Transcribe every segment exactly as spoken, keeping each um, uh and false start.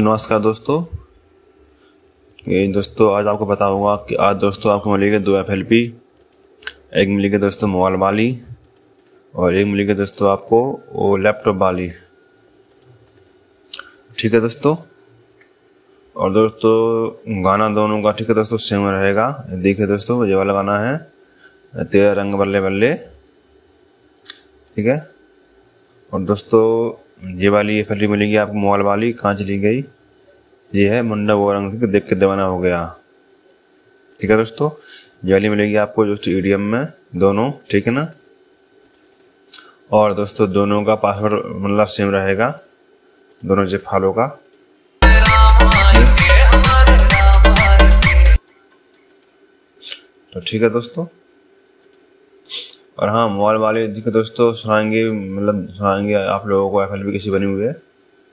नमस्कार दोस्तों। ये दोस्तों आज आपको बताऊंगा कि आज दोस्तों आपको मिलेगी दो एफ एल पी, एक मिलेगी दोस्तों मोबाइल वाली और एक मिलेगी दोस्तों आपको वो लैपटॉप वाली। ठीक है दोस्तों। और दोस्तों गाना दोनों का ठीक है दोस्तों सेम रहेगा। देखिए दोस्तों ये वाला गाना है तेरा रंग बल्ले बल्ले, ठीक है। और दोस्तों ये वाली एफ एल पी मिलेगी आपको मोबाइल वाली, कहाँ चली गई, ये है मुंडा वो रंग देख के दीवाना हो गया। ठीक है दोस्तों। ये वाली मिलेगी आपको दोस्तों ईडीएम में दोनों, ठीक है ना। और दोस्तों दोनों का पासवर्ड मतलब सेम रहेगा, दोनों जे फॉलो का। तो ठीक है दोस्तों। और हाँ मोबाइल वाले देखिए दोस्तों सुनाएंगे, मतलब सुनाएंगे आप लोगों को एफ एल पी कैसी बनी हुई है।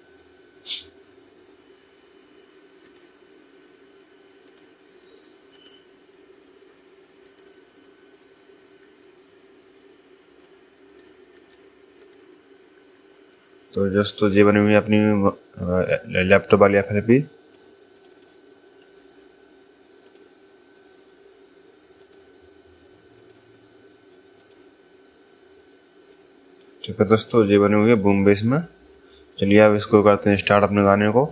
तो दोस्तों ये बनी हुई है अपनी लैपटॉप वाली एफ एल पी। ठीक है दोस्तों ये बनी हुई है बूम बेस में। चलिए अब इसको करते हैं स्टार्ट अपने गाने को।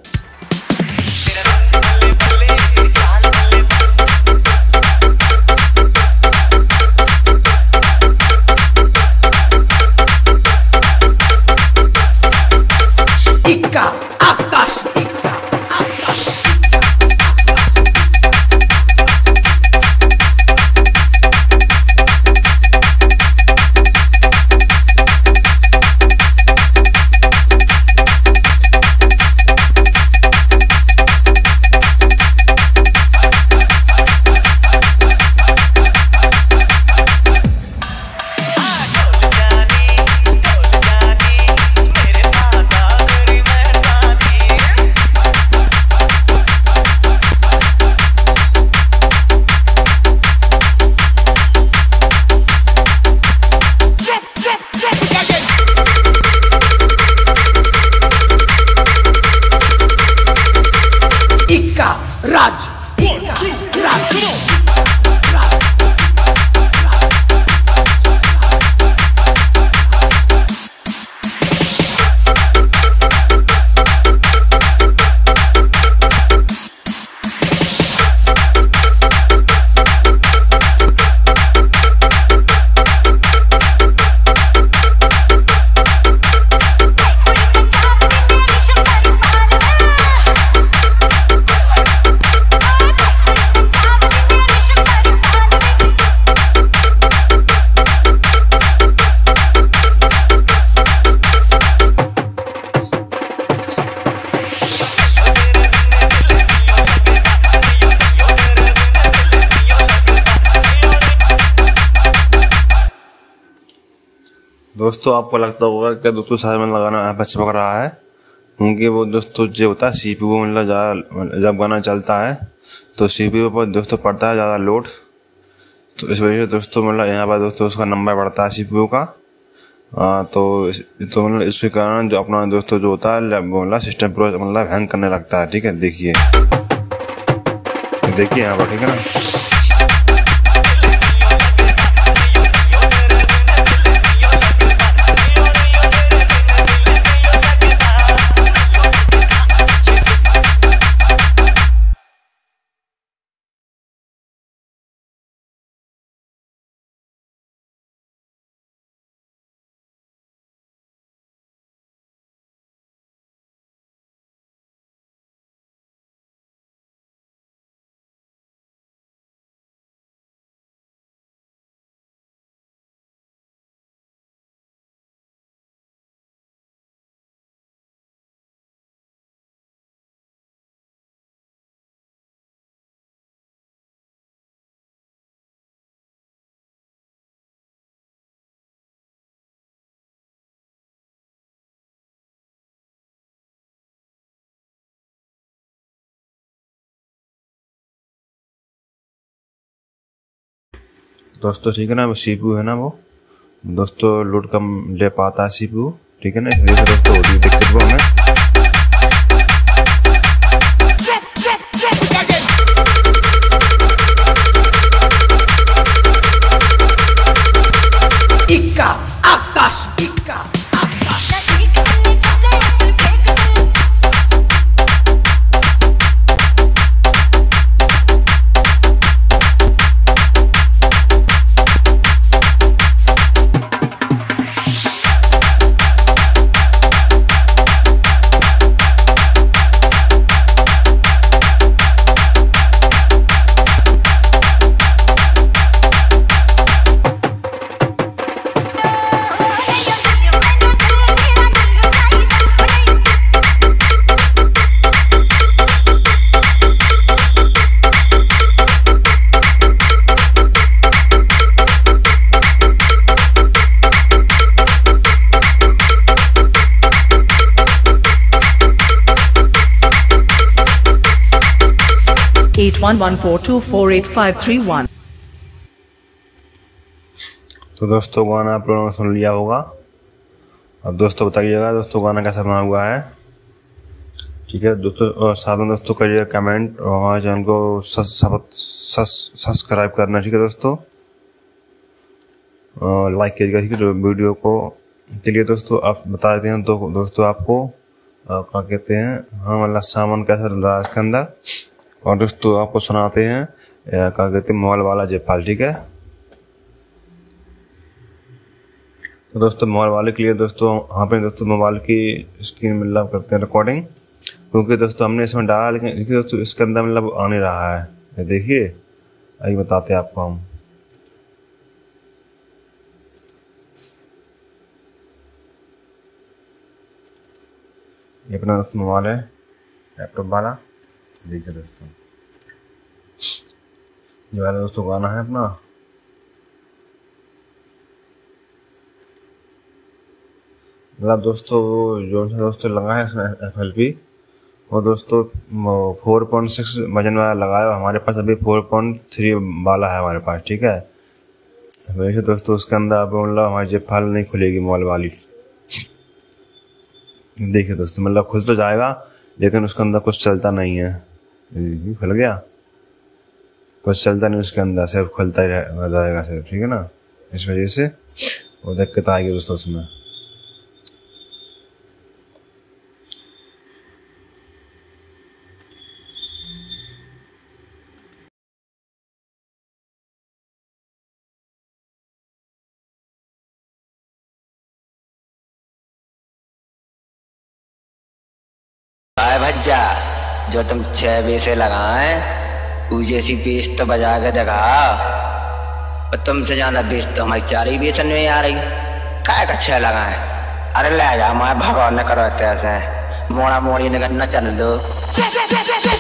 इक्का आकाश इक्का आकाश। राज दोस्तों आपको लगता होगा कि दोस्तों शायद में लगाना यहाँ पर चिपक रहा है, क्योंकि वो दोस्तों जो होता है सीपीयू मतलब ज़्यादा जब गाना चलता है तो सीपीयू पर दोस्तों पड़ता है ज़्यादा लोड। तो इस वजह से दोस्तों मतलब यहाँ पर दोस्तों उसका नंबर बढ़ता है सीपीयू का। आ, तो तो मतलब इसके कारण जो अपना दोस्तों जो होता है मतलब सिस्टम पूरा मतलब हैंग करने लगता है। ठीक है देखिए देखिए यहाँ पर, ठीक है ना। दोस्तों ठीक है ना, वो सीपीयू है ना, वो दोस्तों लोड कम ले पाता है सीपीयू, ठीक है ना। इस वजह से दोस्तों होती है दिक्कत वो हमें। eight one one four two four eight five three one। तो दोस्तों गाना आप लोगों ने सुन लिया होगा। अब दोस्तों बताइएगा दोस्तों गाना कैसा बना हुआ है, ठीक है दोस्तों। और साथ में दोस्तों करिएगा कमेंट और हमारे चैनल को सब्सक्राइब करना, ठीक है दोस्तों। लाइक कीजिएगा, ठीक है वीडियो को। चलिए दोस्तों आप बता देते हैं तो दोस्तों आपको क्या कहते हैं, हाँ मतलब सामान कैसा डल रहा है इसके अंदर। और दोस्तों आपको सुनाते हैं क्या कहते हैं मोबाइल वाला जयपाल, ठीक है। तो दोस्तों मोबाइल वाले के लिए दोस्तों यहाँ पे दोस्तों मोबाइल की स्क्रीन मतलब करते हैं रिकॉर्डिंग, क्योंकि दोस्तों हमने इसमें डाला लेकिन देखिए दोस्तों इसके अंदर मतलब आ नहीं रहा है। ये देखिए अभी बताते हैं आपको हम। ये अपना दोस्तों मोबाइल है लैपटॉप वाला, देखिए दोस्तों ये वाला दोस्तों गाना है अपना। मतलब दोस्तों जो सा दोस्तों लगा है इसमें एफ एल पी वो दोस्तों फोर पॉइंट सिक्स वजन वाला लगाया, हमारे पास अभी फोर पॉइंट थ्री वाला है हमारे पास, ठीक है। वैसे दोस्तों उसके अंदर अब मतलब हमारी जेब फाइल नहीं खुलेगी मोबाइल वाली। देखिए दोस्तों मतलब खुल तो जाएगा लेकिन उसके अंदर कुछ चलता नहीं है। खुल गया, कुछ चलता नहीं उसके अंदर, सिर्फ खुलता ही रहेगा सिर्फ, ठीक है ना। इस वजह से वो दिक्कत आएगी दोस्तों उसमें। भज्जा जो तुम छह बजे से लगाए ऊ जैसी बेस तो बजा के दिखा, और तुमसे ज्यादा बेस तो हमारी चार ही बेसन में आ रही। काय का छह लगाए, अरे ले जा हमारे भगवान ने करो ऐसे मोड़ा मोड़ी न चल दो।